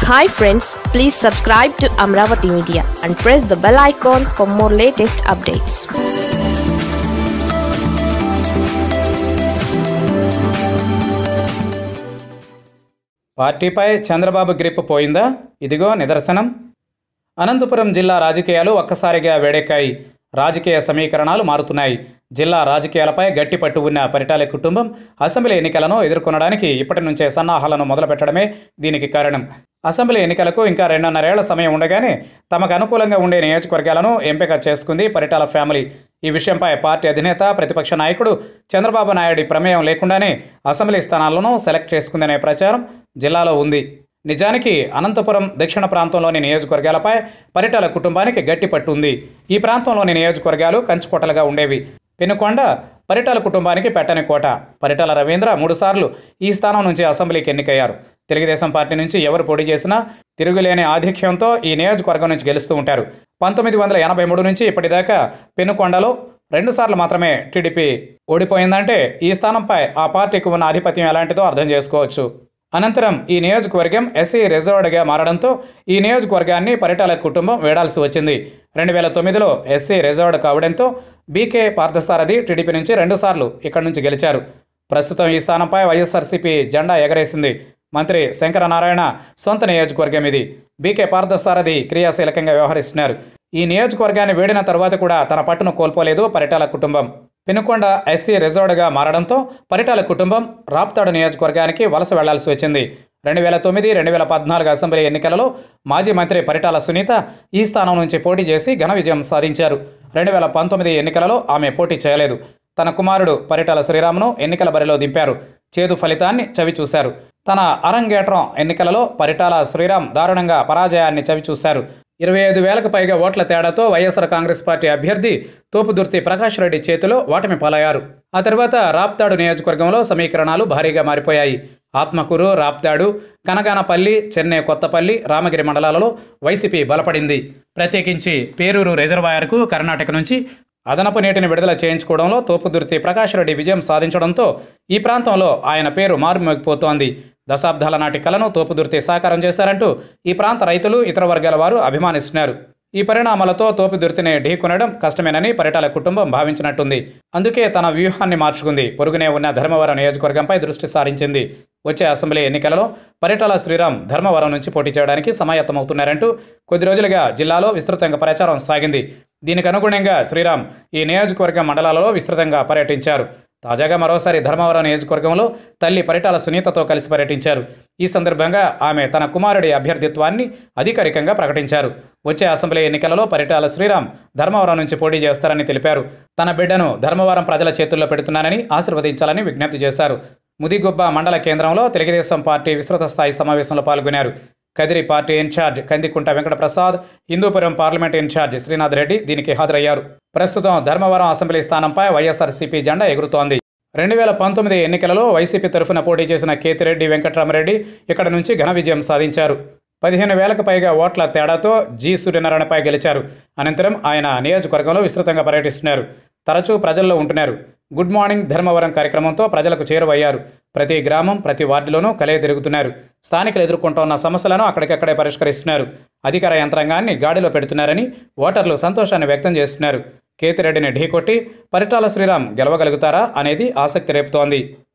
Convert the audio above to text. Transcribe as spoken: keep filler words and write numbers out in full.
Hi friends, please subscribe to Amaravathi Media and press the bell icon for more latest updates. పార్టీపై Chandrababu grip పోయిందా? ఇదిగో నిదర్శనం. అనంతపురం జిల్లా రాజకీయాలు ఒక్కసారిగా వేడెక్కాయి. రాజకీయ సమీకరణాలు మారుతున్నాయి. జిల్లా రాజకీయాలపై గట్టి పట్టు ఉన్న పరిటాల కుటుంబం అసెంబ్లీ ఎన్నికలను ఎదుర్కొనడానికి ఇప్పటి నుంచే సన్నాహాలను మొదలుపెట్టడమే దీనికి కారణం. అసెంబ్లీ ఎన్నికలకు ఇంకా రెండున్నరేళ్ల సమయం ఉండగానే తమకు అనుకూలంగా ఉండే నియోజకవర్గాలను ఎంపిక చేసుకుంది పరిటాల ఫ్యామిలీ. ఈ విషయంపై పార్టీ అధినేత, ప్రతిపక్ష నాయకుడు చంద్రబాబు నాయుడి ప్రమేయం లేకుండానే అసెంబ్లీ స్థానాలను సెలెక్ట్ చేసుకుందనే ప్రచారం జిల్లాలో ఉంది. నిజానికి అనంతపురం దక్షిణ ప్రాంతంలోని నియోజకవర్గాలపై పరిటాల కుటుంబానికి గట్టి పట్టు ఉంది. ఈ ప్రాంతంలోని నియోజకవర్గాలు కంచుకోటలుగా ఉండేవి. పెనుకొండ పరిటాల కుటుంబానికి పెట్టని కోట. పరిటాల రవీంద్ర మూడుసార్లు ఈ స్థానం నుంచి అసెంబ్లీకి ఎన్నికయ్యారు. తెలుగుదేశం పార్టీ నుంచి ఎవరు పోటీ చేసినా తిరుగులేని ఆధిక్యంతో ఈ నియోజకవర్గం నుంచి గెలుస్తూ ఉంటారు. పంతొమ్మిది వందల ఎనభై మూడు నుంచి ఇప్పటిదాకా పెనుకొండలో రెండుసార్లు మాత్రమే టీడీపీ ఓడిపోయిందంటే ఈ స్థానంపై ఆ పార్టీకి ఉన్న ఆధిపత్యం ఎలాంటిదో అర్థం చేసుకోవచ్చు. అనంతరం ఈ నియోజకవర్గం ఎస్సీ రిజర్వ్డ్గా మారడంతో ఈ నియోజకవర్గాన్ని పరిటాల కుటుంబం వేడాల్సి వచ్చింది. రెండు వేల తొమ్మిదిలో ఎస్సీ రిజర్వ్డ్ కావడంతో బీకే పార్థసారథి టీడీపీ నుంచి రెండుసార్లు ఇక్కడి నుంచి గెలిచారు. ప్రస్తుతం ఈ స్థానంపై వైఎస్ఆర్సీపీ జెండా ఎగరేసింది. మంత్రి శంకరనారాయణ సొంత నియోజకవర్గం ఇది. బీకే పార్థసారథి క్రియాశీలకంగా వ్యవహరిస్తున్నారు. ఈ నియోజకవర్గాన్ని వేడిన తర్వాత కూడా తన పట్టును కోల్పోలేదు పరిటాల కుటుంబం. పెనుకొండ ఎస్సీ రిజర్వ్డ్గా మారడంతో పరిటాల కుటుంబం రాప్తాడు నియోజకవర్గానికి వలస వెళ్లాల్సి వచ్చింది. రెండు వేల తొమ్మిది రెండు వేల పద్నాలుగు అసెంబ్లీ ఎన్నికలలో మాజీ మంత్రి పరిటాల సునీత ఈ స్థానం నుంచి పోటీ చేసి ఘన విజయం సాధించారు. రెండు వేల పంతొమ్మిది ఎన్నికలలో ఆమె పోటీ చేయలేదు. తన కుమారుడు పారిటాల శ్రీరామ్ను ఎన్నికల బరిలో దింపారు. చేదు ఫలితాన్ని చవిచూశారు. తన అరంగేట్రం ఎన్నికలలో పరిటాల శ్రీరామ్ దారుణంగా పరాజయాన్ని చవిచూశారు. ఇరవై ఐదు వేలకు పైగా ఓట్ల తేడాతో వైఎస్ఆర్ కాంగ్రెస్ పార్టీ అభ్యర్థి తోపుదుర్తి ప్రకాష్ రెడ్డి చేతిలో ఓటమి పాలయ్యారు. ఆ తర్వాత రాప్తాడు నియోజకవర్గంలో సమీకరణాలు భారీగా మారిపోయాయి. ఆత్మకూరు, రాప్తాడు, కనగానపల్లి, చెన్నై కొత్తపల్లి, రామగిరి మండలాలలో వైసీపీ బలపడింది. ప్రత్యేకించి పేరూరు రిజర్వాయర్కు కర్ణాటక నుంచి అదనపు నీటిని విడుదల చేయించుకోవడంలో తోపుదుర్తి ప్రకాష్ రెడ్డి విజయం సాధించడంతో ఈ ప్రాంతంలో ఆయన పేరు మారుమోగిపోతోంది. దశాబ్దాల నాటి కలను తోపుదుర్తి సాకారం చేశారంటూ ఈ ప్రాంత రైతులు, ఇతర వర్గాల వారు అభిమానిస్తున్నారు. ఈ పరిణామాలతో తోపుదుర్తిని ఢీకొనడం కష్టమేనని పరిటాల కుటుంబం భావించినట్టుంది. అందుకే తన వ్యూహాన్ని మార్చుకుంది. పొరుగునే ఉన్న ధర్మవరం నియోజకవర్గంపై దృష్టి సారించింది. వచ్చే అసెంబ్లీ ఎన్నికలలో పరిటాల శ్రీరామ్ ధర్మవరం నుంచి పోటీ చేయడానికి సమాయత్తమవుతున్నారంటూ కొద్ది రోజులుగా జిల్లాలో విస్తృతంగా ప్రచారం సాగింది. దీనికి అనుగుణంగా శ్రీరామ్ ఈ నియోజకవర్గం మండలాలలో విస్తృతంగా పర్యటించారు. తాజాగా మరోసారి ధర్మవరం నియోజకవర్గంలో తల్లి పరిటాల సునీతతో కలిసి పర్యటించారు. ఈ సందర్భంగా ఆమె తన కుమారుడి అభ్యర్థిత్వాన్ని అధికారికంగా ప్రకటించారు. వచ్చే అసెంబ్లీ ఎన్నికలలో పరిటాల శ్రీరామ్ ధర్మవరం నుంచి పోటీ చేస్తారని తెలిపారు. తన బిడ్డను ధర్మవరం ప్రజల చేతుల్లో పెడుతున్నానని ఆశీర్వదించాలని విజ్ఞప్తి చేశారు. ముదిగుబ్బ మండల కేంద్రంలో తెలుగుదేశం పార్టీ విస్తృత స్థాయి సమావేశంలో పాల్గొన్నారు. Kadiri party in-charge Kandikunta Venkataprasad, Hindupuram parliament in-charge Srinath Reddy దీనికి హాజరయ్యారు. ప్రస్తుతం ధర్మవరం అసెంబ్లీ స్థానంపై వైఎస్ఆర్సీపీ జెండా ఎగురుతోంది. రెండు వేల పంతొమ్మిది ఎన్నికలలో వైసీపీ తరఫున పోటీ చేసిన కేతిరెడ్డి వెంకటరామరెడ్డి ఇక్కడ నుంచి ఘన విజయం సాధించారు. పదిహేను వేలకు పైగా ఓట్ల తేడాతో జి సూర్యనారాయణపై గెలిచారు. అనంతరం ఆయన నియోజకవర్గంలో విస్తృతంగా పర్యటిస్తున్నారు. తరచూ ప్రజల్లో ఉంటున్నారు. గుడ్ మార్నింగ్ ధర్మవరం కార్యక్రమంతో ప్రజలకు చేరువయ్యారు. ప్రతి గ్రామం, ప్రతి వార్డులోనూ కలే తిరుగుతున్నారు. స్థానికులు ఎదుర్కొంటున్న సమస్యలను అక్కడికక్కడే పరిష్కరిస్తున్నారు. అధికార యంత్రాంగాన్ని గాడిలో పెడుతున్నారని ఓటర్లు సంతోషాన్ని వ్యక్తం చేస్తున్నారు. కేతిరెడ్డిని ఢీకొట్టి పరిటాల శ్రీరామ్ గెలవగలుగుతారా అనేది ఆసక్తి రేపుతోంది.